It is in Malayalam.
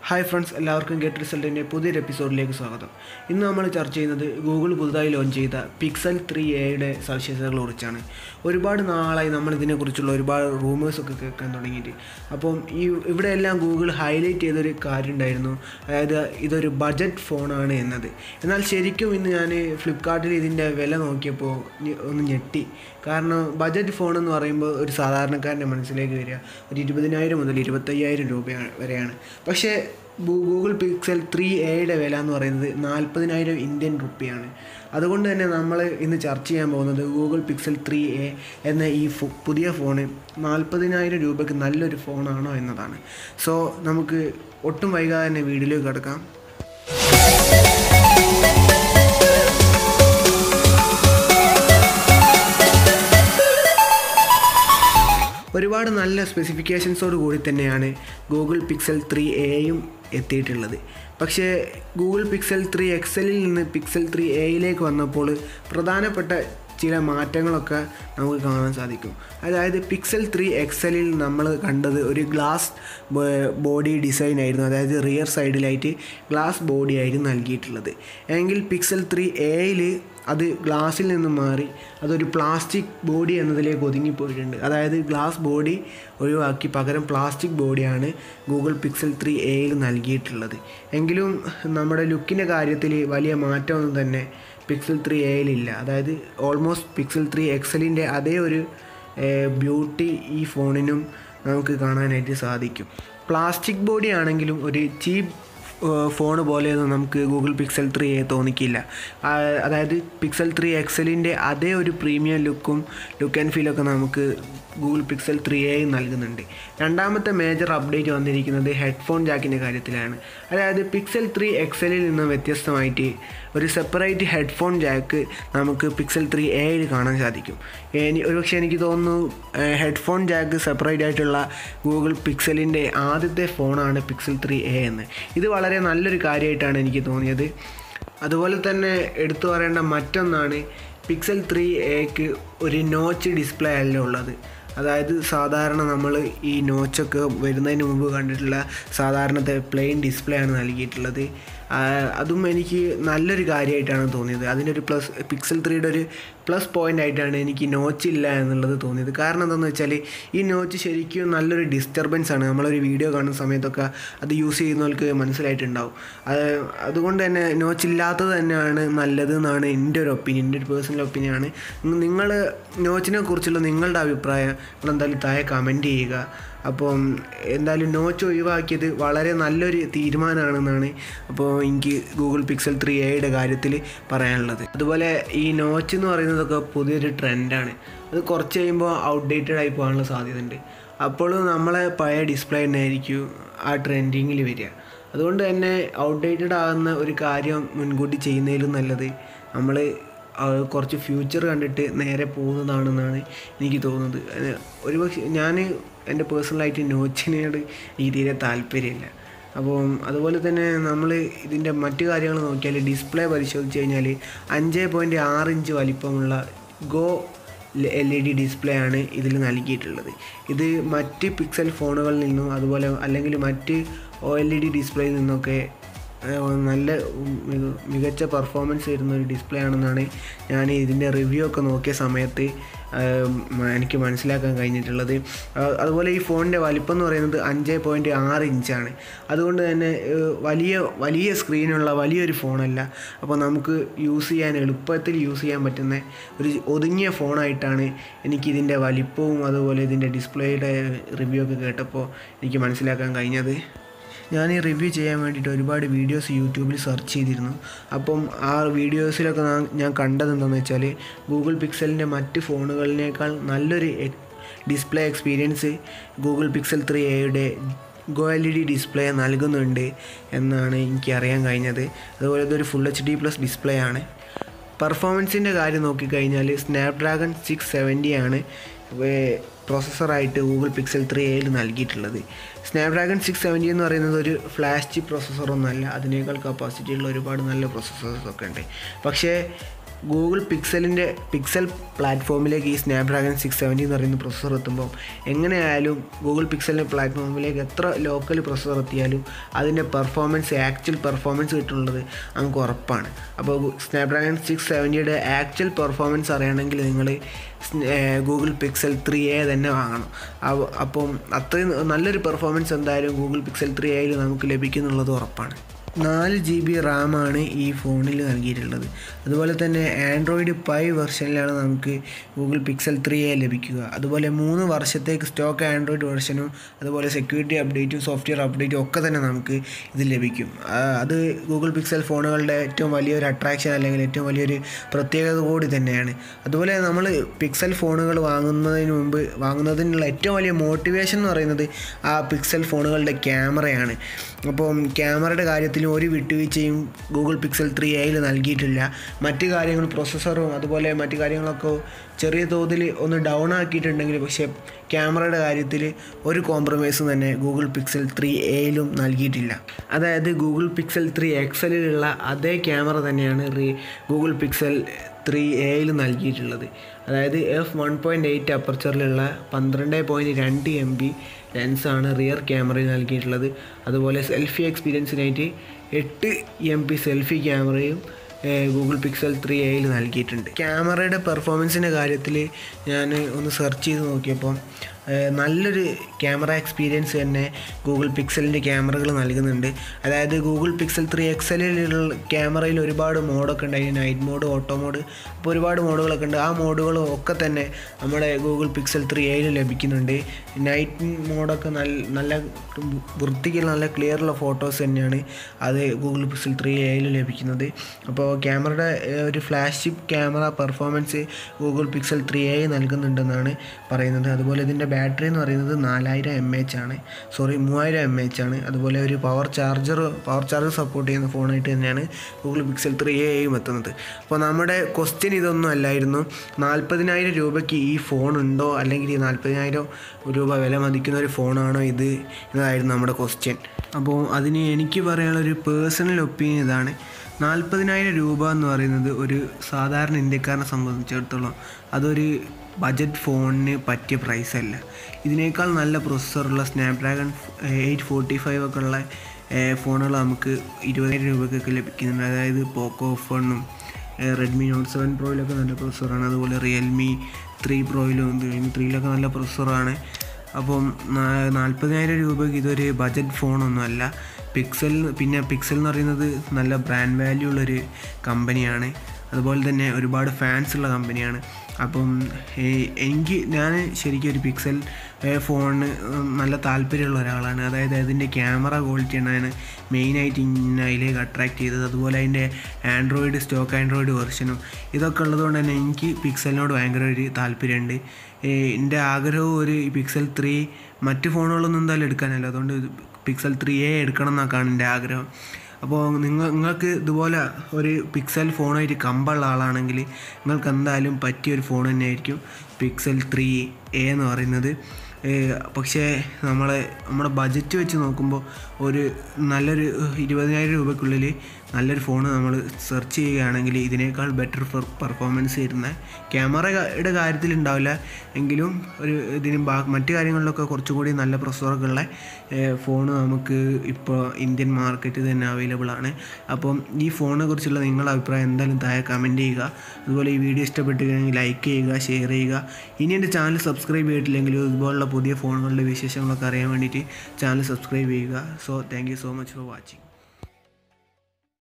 ഹായ് ഫ്രണ്ട്സ്, എല്ലാവർക്കും ഗെറ്റ് റിസൾട്ടിൻ്റെ പുതിയൊരു എപ്പിസോഡിലേക്ക് സ്വാഗതം. ഇന്ന് നമ്മൾ ചർച്ച ചെയ്യുന്നത് ഗൂഗിൾ പുതുതായി ലോഞ്ച് ചെയ്ത പിക്സൽ 3a സവിശേഷതകളെ കുറിച്ചാണ്. ഒരുപാട് നാളായി നമ്മളിതിനെക്കുറിച്ചുള്ള ഒരുപാട് റൂമേഴ്സൊക്കെ കേൾക്കാൻ തുടങ്ങിയിട്ട്. അപ്പം ഇവിടെയെല്ലാം ഗൂഗിൾ ഹൈലൈറ്റ് ചെയ്തൊരു കാര്യം ഉണ്ടായിരുന്നു, അതായത് ഇതൊരു ബഡ്ജറ്റ് ഫോണാണ് എന്നത്. എന്നാൽ ശരിക്കും ഇന്ന് ഞാൻ ഫ്ലിപ്കാർട്ടിൽ ഇതിൻ്റെ വില നോക്കിയപ്പോൾ ഒന്ന് ഞെട്ടി. കാരണം ബഡ്ജറ്റ് ഫോൺ എന്ന് പറയുമ്പോൾ ഒരു സാധാരണക്കാരൻ്റെ മനസ്സിലേക്ക് വരിക ഒരു 20,000 മുതൽ 25,000 രൂപ വരെയാണ്. പക്ഷേ ഗൂഗിൾ പിക്സൽ 3a വില എന്ന് പറയുന്നത് 40,000 ഇന്ത്യൻ റുപ്പിയാണ്. അതുകൊണ്ട് തന്നെ നമ്മൾ ഇന്ന് ചർച്ച ചെയ്യാൻ പോകുന്നത് ഗൂഗിൾ പിക്സൽ 3a എന്ന ഈ പുതിയ ഫോണ് 40,000 രൂപയ്ക്ക് നല്ലൊരു ഫോണാണോ എന്നതാണ്. സോ നമുക്ക് ഒട്ടും വൈകാതെ തന്നെ വീഡിയോയിലേക്ക് കിടക്കാം. ഒരുപാട് നല്ല സ്പെസിഫിക്കേഷൻസോട് കൂടി തന്നെയാണ് ഗൂഗിൾ പിക്സൽ 3aയും എത്തിയിട്ടുള്ളത്. പക്ഷേ ഗൂഗിൾ പിക്സൽ 3 XLൽ നിന്ന് പിക്സൽ 3aയിലേക്ക് വന്നപ്പോൾ പ്രധാനപ്പെട്ട ചില മാറ്റങ്ങളൊക്കെ നമുക്ക് കാണാൻ സാധിക്കും. അതായത് പിക്സൽ 3 XLൽ നമ്മൾ കണ്ടത് ഒരു ഗ്ലാസ് ബോഡി ഡിസൈൻ ആയിരുന്നു, അതായത് റിയർ സൈഡിലായിട്ട് ഗ്ലാസ് ബോഡി ആയിരുന്നു നൽകിയിട്ടുള്ളത്. എങ്കിൽ പിക്സൽ 3aയിൽ അത് ഗ്ലാസ്സിൽ നിന്നും മാറി അതൊരു പ്ലാസ്റ്റിക് ബോഡി എന്നതിലേക്ക് ഒതുങ്ങിപ്പോയിട്ടുണ്ട്. അതായത് ഗ്ലാസ് ബോഡി ഒഴിവാക്കി പകരം പ്ലാസ്റ്റിക് ബോഡിയാണ് ഗൂഗിൾ പിക്സൽ 3aയിൽ നൽകിയിട്ടുള്ളത്. എങ്കിലും നമ്മുടെ ലുക്കിൻ്റെ കാര്യത്തിൽ വലിയ മാറ്റമൊന്നും തന്നെ പിക്സൽ 3aയിലില്ല. അതായത് ഓൾമോസ്റ്റ് പിക്സൽ 3 XLൻ്റെ അതേ ഒരു ബ്യൂട്ടി ഈ ഫോണിനും നമുക്ക് കാണാനായിട്ട് സാധിക്കും. പ്ലാസ്റ്റിക് ബോഡി ആണെങ്കിലും ഒരു ചീപ്പ് ഫോൺ പോലെയൊന്നും നമുക്ക് ഗൂഗിൾ പിക്സൽ 3a തോന്നിക്കില്ല. അതായത് പിക്സൽ 3 XLൻ്റെ അതേ ഒരു പ്രീമിയം ലുക്ക് ആൻഡ് ഫീലൊക്കെ നമുക്ക് ഗൂഗിൾ പിക്സൽ 3a നൽകുന്നുണ്ട്. രണ്ടാമത്തെ മേജർ അപ്ഡേറ്റ് വന്നിരിക്കുന്നത് ഹെഡ്ഫോൺ ജാക്കിൻ്റെ കാര്യത്തിലാണ്. അതായത് പിക്സൽ 3 XLൽ നിന്ന് വ്യത്യസ്തമായിട്ട് ഒരു സെപ്പറേറ്റ് ഹെഡ്ഫോൺ ജാക്ക് നമുക്ക് പിക്സൽ 3aയിൽ കാണാൻ സാധിക്കും. ഒരുപക്ഷെ എനിക്ക് തോന്നുന്നു ഹെഡ്ഫോൺ ജാക്ക് സെപ്പറേറ്റ് ആയിട്ടുള്ള ഗൂഗിൾ പിക്സലിൻ്റെ ആദ്യത്തെ ഫോണാണ് പിക്സൽ 3a എന്ന്. ഇത് വളരെ നല്ലൊരു കാര്യമായിട്ടാണ് എനിക്ക് തോന്നിയത്. അതുപോലെ തന്നെ എടുത്തു പറയേണ്ട മറ്റൊന്നാണ് പിക്സൽ 3aക്ക് ഒരു നോച്ച് ഡിസ്പ്ലേ അല്ല ഉള്ളത്. അതായത് സാധാരണ നമ്മൾ ഈ നോച്ചൊക്കെ വരുന്നതിന് മുമ്പ് കണ്ടിട്ടുള്ള സാധാരണത്തെ പ്ലെയിൻ ഡിസ്പ്ലേ ആണ് നൽകിയിട്ടുള്ളത്. അതും എനിക്ക് നല്ലൊരു കാര്യമായിട്ടാണ് തോന്നിയത്. അതിൻ്റെ പിക്സൽ 3യുടെ ഒരു പ്ലസ് പോയിൻ്റ് ആയിട്ടാണ് എനിക്ക് നോച്ച് ഇല്ല എന്നുള്ളത് തോന്നിയത്. കാരണം എന്താണെന്ന് വെച്ചാൽ ഈ നോച്ച് ശരിക്കും നല്ലൊരു ഡിസ്റ്റർബൻസ് ആണ്. നമ്മളൊരു വീഡിയോ കാണുന്ന സമയത്തൊക്കെ അത് യൂസ് ചെയ്യുന്നവർക്ക് മനസ്സിലായിട്ടുണ്ടാവും. അതുകൊണ്ട് തന്നെ നോച്ച് ഇല്ലാത്തത് തന്നെയാണ് നല്ലത് എന്നാണ് എൻ്റെ ഒരു പേഴ്സണൽ ഒപ്പീനിയനാണ്. നിങ്ങൾ നോച്ചിനെ കുറിച്ചുള്ള നിങ്ങളുടെ അഭിപ്രായം എന്തായാലും താഴെ കമൻറ്റ് ചെയ്യുക. അപ്പം എന്തായാലും നോച്ച് ഒഴിവാക്കിയത് വളരെ നല്ലൊരു തീരുമാനമാണെന്നാണ് അപ്പോൾ എനിക്ക് ഗൂഗിൾ പിക്സൽ 3aയുടെ കാര്യത്തിൽ പറയാനുള്ളത്. അതുപോലെ ഈ നോച്ച് എന്ന് പറയുന്നതൊക്കെ പുതിയൊരു ട്രെൻഡാണ്. അത് കുറച്ച് കഴിയുമ്പോൾ ഔട്ട്ഡേറ്റഡ് ആയി പോകാനുള്ള സാധ്യതയുണ്ട്. അപ്പോൾ നമ്മളെ പഴയ ഡിസ്പ്ലേ തന്നെ ആയിരിക്കും ആ ട്രെൻഡിങ്ങിൽ വരിക. അതുകൊണ്ട് തന്നെ ഔട്ട്ഡേറ്റഡ് ആകുന്ന ഒരു കാര്യം മുൻകൂട്ടി ചെയ്യുന്നതിലും നല്ലത് നമ്മൾ കുറച്ച് ഫ്യൂച്ചർ കണ്ടിട്ട് നേരെ പോകുന്നതാണെന്നാണ് എനിക്ക് തോന്നുന്നത്. ഒരുപക്ഷെ ഞാൻ എൻ്റെ പേഴ്സണലായിട്ട് നോച്ചിനോട് എനിക്ക് തീരെ താല്പര്യമില്ല. അപ്പം അതുപോലെ തന്നെ നമ്മൾ ഇതിൻ്റെ മറ്റു കാര്യങ്ങൾ നോക്കിയാൽ ഡിസ്പ്ലേ പരിശോധിച്ച് കഴിഞ്ഞാൽ 5.6 ഇഞ്ച് വലിപ്പമുള്ള ഗോ LED ഡിസ്പ്ലേ ആണ് ഇതിൽ നൽകിയിട്ടുള്ളത്. ഇത് മറ്റ് പിക്സൽ ഫോണുകളിൽ നിന്നും അതുപോലെ അല്ലെങ്കിൽ മറ്റ് OLED ഡിസ്പ്ലേയിൽ നിന്നൊക്കെ നല്ല മികച്ച പെർഫോമൻസ് വരുന്ന ഒരു ഡിസ്പ്ലേ ആണെന്നാണ് ഞാൻ ഇതിൻ്റെ റിവ്യൂ ഒക്കെ നോക്കിയ സമയത്ത് എനിക്ക് മനസ്സിലാക്കാൻ കഴിഞ്ഞിട്ടുള്ളത്. അതുപോലെ ഈ ഫോണിൻ്റെ വലിപ്പം എന്ന് പറയുന്നത് 5.6 ഇഞ്ചാണ്. അതുകൊണ്ട് തന്നെ വലിയ സ്ക്രീനുള്ള വലിയൊരു ഫോണല്ല. അപ്പോൾ നമുക്ക് എളുപ്പത്തിൽ യൂസ് ചെയ്യാൻ പറ്റുന്ന ഒരു ഒതുങ്ങിയ ഫോണായിട്ടാണ് എനിക്കിതിൻ്റെ വലിപ്പവും അതുപോലെ ഇതിൻ്റെ ഡിസ്പ്ലേയുടെ റിവ്യൂ ഒക്കെ കേട്ടപ്പോൾ എനിക്ക് മനസ്സിലാക്കാൻ കഴിഞ്ഞത്. ഞാൻ ഈ റിവ്യൂ ചെയ്യാൻ വേണ്ടിയിട്ട് ഒരുപാട് വീഡിയോസ് യൂട്യൂബിൽ സെർച്ച് ചെയ്തിരുന്നു. അപ്പം ആ വീഡിയോസിലൊക്കെ ഞാൻ കണ്ടതെന്താണെന്ന് വെച്ചാൽ ഗൂഗിൾ പിക്സലിൻ്റെ മറ്റ് ഫോണുകളിനേക്കാൾ നല്ലൊരു ഡിസ്പ്ലേ എക്സ്പീരിയൻസ് ഗൂഗിൾ പിക്സൽ 3aയുടെ ഗോ LED ഡിസ്പ്ലേ നൽകുന്നുണ്ട് എന്നാണ് എനിക്ക് അറിയാൻ കഴിഞ്ഞത്. അതുപോലെ ഇതൊരു ഫുൾ HD+ ഡിസ്പ്ലേ ആണ്. പെർഫോമൻസിൻ്റെ കാര്യം നോക്കിക്കഴിഞ്ഞാൽ സ്നാപ്ഡ്രാഗൺ 670 ആണ് പ്രോസസ്സറായിട്ട് ഗൂഗിൾ പിക്സൽ 3aയിൽ നൽകിയിട്ടുള്ളത്. സ്നാപ്ഡ്രാഗൺ 670 എന്ന് പറയുന്നത് ഒരു ഫ്ലാഷ് ചിപ്പ് പ്രോസസ്സറൊന്നുമല്ല. അതിനേക്കാൾ കപ്പാസിറ്റിയുള്ള ഒരുപാട് നല്ല പ്രോസസ്സേഴ്സൊക്കെ ഉണ്ട്. പക്ഷേ ഗൂഗിൾ പിക്സൽ പ്ലാറ്റ്ഫോമിലേക്ക് ഈ സ്നാപ്ഡ്രാഗൺ 670 എന്ന് പറയുന്ന പ്രൊസസ്സർ എത്തുമ്പോൾ എങ്ങനെയായാലും ഗൂഗിൾ പിക്സലിൻ്റെ പ്ലാറ്റ്ഫോമിലേക്ക് എത്ര ലോക്കൽ പ്രൊസസ്സർ എത്തിയാലും അതിൻ്റെ ആക്ച്വൽ പെർഫോമൻസ് കിട്ടുന്നത് നമുക്ക് ഉറപ്പാണ്. അപ്പോൾ സ്നാപ്ഡ്രാഗൺ 670യുടെ ആക്ച്വൽ പെർഫോമൻസ് അറിയണമെങ്കിൽ നിങ്ങൾ ഗൂഗിൾ പിക്സൽ 3a തന്നെ വാങ്ങണം. അപ്പം അത്രയും നല്ലൊരു പെർഫോമൻസ് എന്തായാലും ഗൂഗിൾ പിക്സൽ 3aയിൽ നമുക്ക് ലഭിക്കുന്നുള്ളത് ഉറപ്പാണ്. 4 GB റാമാണ് ഈ ഫോണിൽ നൽകിയിട്ടുള്ളത്. അതുപോലെ തന്നെ ആൻഡ്രോയിഡ് 5 വെർഷനിലാണ് നമുക്ക് ഗൂഗിൾ പിക്സൽ 3a ലഭിക്കുക. അതുപോലെ 3 വർഷത്തേക്ക് സ്റ്റോക്ക് ആൻഡ്രോയിഡ് വെർഷനും അതുപോലെ സെക്യൂരിറ്റി അപ്ഡേറ്റും സോഫ്റ്റ്വെയർ അപ്ഡേറ്റും ഒക്കെ തന്നെ നമുക്ക് ഇത് ലഭിക്കും. അത് ഗൂഗിൾ പിക്സൽ ഫോണുകളുടെ ഏറ്റവും വലിയൊരു അട്രാക്ഷൻ അല്ലെങ്കിൽ ഏറ്റവും വലിയൊരു പ്രത്യേകത കൂടി തന്നെയാണ്. അതുപോലെ നമ്മൾ പിക്സൽ ഫോണുകൾ വാങ്ങുന്നതിനുള്ള ഏറ്റവും വലിയ മോട്ടിവേഷൻ എന്ന് പറയുന്നത് ആ പിക്സൽ ഫോണുകളുടെ ക്യാമറയാണ്. അപ്പം ക്യാമറയുടെ കാര്യത്തിൽ ഒരു വിട്ടുവീഴ്ചയും ഗൂഗിൾ പിക്സൽ 3aയിൽ നൽകിയിട്ടില്ല. മറ്റ് കാര്യങ്ങൾ പ്രോസസ്സറും അതുപോലെ മറ്റു കാര്യങ്ങളൊക്കെ ചെറിയ തോതിൽ ഒന്ന് ഡൗൺ ആക്കിയിട്ടുണ്ടെങ്കിൽ പക്ഷേ ക്യാമറയുടെ കാര്യത്തിൽ ഒരു കോംപ്രമൈസും തന്നെ ഗൂഗിൾ പിക്സൽ 3aയിലും നൽകിയിട്ടില്ല. അതായത് ഗൂഗിൾ പിക്സൽ 3 XLലുള്ള അതേ ക്യാമറ തന്നെയാണ് ഗൂഗിൾ പിക്സൽ 3aയിൽ നൽകിയിട്ടുള്ളത്. അതായത് f1.8 അപ്പർച്ചറിലുള്ള 12.2 MB ലെൻസാണ് റിയർ ക്യാമറയിൽ നൽകിയിട്ടുള്ളത്. അതുപോലെ സെൽഫി എക്സ്പീരിയൻസിനായിട്ട് 8 MP സെൽഫി ക്യാമറയും ഗൂഗിൾ പിക്സൽ 3aയിൽ നൽകിയിട്ടുണ്ട്. ക്യാമറയുടെ പെർഫോമൻസിൻ്റെ കാര്യത്തിൽ ഞാൻ ഒന്ന് സെർച്ച് ചെയ്ത് നോക്കിയപ്പോൾ നല്ലൊരു ക്യാമറ എക്സ്പീരിയൻസ് തന്നെ ഗൂഗിൾ പിക്സലിൻ്റെ ക്യാമറകൾ നൽകുന്നുണ്ട്. അതായത് ഗൂഗിൾ പിക്സൽ 3 XLലുള്ള ക്യാമറയിൽ ഒരുപാട് മോഡൊക്കെ ഉണ്ട്. അതിന് നൈറ്റ് മോഡ്, ഓട്ടോ മോഡ്, അപ്പോൾ ഒരുപാട് മോഡുകളൊക്കെ ഉണ്ട്. ആ മോഡുകളും ഒക്കെ തന്നെ നമ്മുടെ ഗൂഗിൾ പിക്സൽ 3aയിൽ ലഭിക്കുന്നുണ്ട്. നൈറ്റ് മോഡൊക്കെ നല്ല വൃത്തിക്കുള്ള നല്ല ക്ലിയറുള്ള ഫോട്ടോസ് തന്നെയാണ് അത് ഗൂഗിൾ പിക്സൽ 3aയിൽ ലഭിക്കുന്നത്. അപ്പോൾ ക്യാമറയുടെ ഒരു flagship camera performance Google pixel 3a നൽകുന്നുണ്ടെന്നാണ് പറയുന്നത്. അതുപോലെ ഇതിൻ്റെ ബാറ്ററി എന്ന് പറയുന്നത് 3000 mAh ആണ്. 3000 mAh ആണ്. അതുപോലെ ഒരു പവർ ചാർജർ സപ്പോർട്ട് ചെയ്യുന്ന ഫോണായിട്ട് തന്നെയാണ് ഗൂഗിൾ പിക്സൽ 3aയും എത്തുന്നത്. അപ്പോൾ നമ്മുടെ ക്വസ്റ്റ്യൻ ഇതൊന്നും അല്ലായിരുന്നു. 40,000 രൂപയ്ക്ക് ഈ ഫോൺ ഉണ്ടോ, അല്ലെങ്കിൽ 40,000 രൂപ വില മതിക്കുന്ന ഒരു ഫോണാണോ ഇത് എന്നതായിരുന്നു നമ്മുടെ ക്വസ്റ്റ്യൻ. അപ്പോൾ അതിന് എനിക്ക് പറയാനുള്ളൊരു പേഴ്സണൽ ഒപ്പീനിയൻ ഇതാണ്. 40,000 രൂപ എന്ന് പറയുന്നത് ഒരു സാധാരണ ഇന്ത്യക്കാരനെ സംബന്ധിച്ചിടത്തോളം അതൊരു ബജറ്റ് ഫോണിന് പറ്റിയ പ്രൈസല്ല. ഇതിനേക്കാൾ നല്ല പ്രൊസസ്സറുള്ള സ്നാപ്ഡ്രാഗൺ 845 ഒക്കെ ഉള്ള ഫോണുകൾ നമുക്ക് 20,000 രൂപയ്ക്കൊക്കെ ലഭിക്കുന്നുണ്ട്. അതായത് പോക്കോ ഫോണും റെഡ്മി നോട്ട് 7 പ്രോയിലൊക്കെ നല്ല പ്രൊസസ്സറാണ്. അതുപോലെ റിയൽമി 3 പ്രോയിലും 3ലൊക്കെ നല്ല പ്രൊസസ്സറാണ്. അപ്പം 40,000 രൂപയ്ക്ക് ഇതൊരു ബജറ്റ് ഫോണൊന്നുമല്ല. പിക്സൽ എന്ന് പറയുന്നത് നല്ല ബ്രാൻഡ് വാല്യൂ ഉള്ളൊരു കമ്പനിയാണ്. അതുപോലെ തന്നെ ഒരുപാട് ഫാൻസ് ഉള്ള കമ്പനിയാണ്. അപ്പം ഞാൻ ശരിക്കും ഒരു പിക്സൽ ഫോണിന് നല്ല താല്പര്യമുള്ള ഒരാളാണ്. അതായത് അതിൻ്റെ ക്യാമറ ക്വാളിറ്റിയാണ് മെയിനായിട്ട് അതിലേക്ക് അട്രാക്റ്റ് ചെയ്തത്. അതുപോലെ അതിൻ്റെ സ്റ്റോക്ക് ആൻഡ്രോയിഡ് വെർഷനും ഇതൊക്കെ ഉള്ളതുകൊണ്ട് തന്നെ എനിക്ക് പിക്സലിനോട് ഭയങ്കര ഒരു താല്പര്യമുണ്ട്. എൻ്റെ ആഗ്രഹവും ഒരു പിക്സൽ 3 മറ്റ് ഫോണുകളൊന്നും എന്തായാലും എടുക്കാനല്ല, അതുകൊണ്ട് പിക്സൽ 3a എടുക്കണം എന്നൊക്കെയാണ് എൻ്റെ ആഗ്രഹം. അപ്പോൾ നിങ്ങൾക്ക് ഇതുപോലെ ഒരു പിക്സൽ ഫോണായിട്ട് കമ്പുള്ള ആളാണെങ്കിൽ നിങ്ങൾക്ക് എന്തായാലും പറ്റിയൊരു ഫോൺ തന്നെയായിരിക്കും പിക്സൽ 3a എന്ന് പറയുന്നത്. പക്ഷേ നമ്മുടെ ബജറ്റ് വെച്ച് നോക്കുമ്പോൾ ഒരു നല്ലൊരു 20,000 രൂപയ്ക്കുള്ളിൽ നല്ലൊരു ഫോൺ നമ്മൾ സെർച്ച് ചെയ്യുകയാണെങ്കിൽ ഇതിനേക്കാൾ ബെറ്റർ പെർഫോമൻസ് തരുന്ന ക്യാമറയുടെ കാര്യത്തിൽ ഉണ്ടാവില്ല എങ്കിലും മറ്റു കാര്യങ്ങളിലൊക്കെ കുറച്ചുകൂടി നല്ല പ്രൊസസ്സറൊക്കെ ഉള്ള ഫോൺ നമുക്ക് ഇപ്പോൾ ഇന്ത്യൻ മാർക്കറ്റിൽ തന്നെ അവൈലബിൾ ആണ്. അപ്പം ഈ ഫോണിനെ കുറിച്ചുള്ള നിങ്ങളുടെ അഭിപ്രായം എന്തായാലും താഴെ കമൻറ്റ് ചെയ്യുക. അതുപോലെ ഈ വീഡിയോ ഇഷ്ടപ്പെട്ടുകഴിഞ്ഞാൽ ലൈക്ക് ചെയ്യുക, ഷെയർ ചെയ്യുക. ഇനി എൻ്റെ ചാനൽ സബ്സ്ക്രൈബ് ചെയ്തിട്ടില്ലെങ്കിലും ഇതുപോലുള്ള പുതിയ ഫോണുകളുടെ വിശേഷങ്ങളൊക്കെ അറിയാൻ വേണ്ടിയിട്ട് ചാനൽ സബ്സ്ക്രൈബ് ചെയ്യുക. So thank you so much for watching.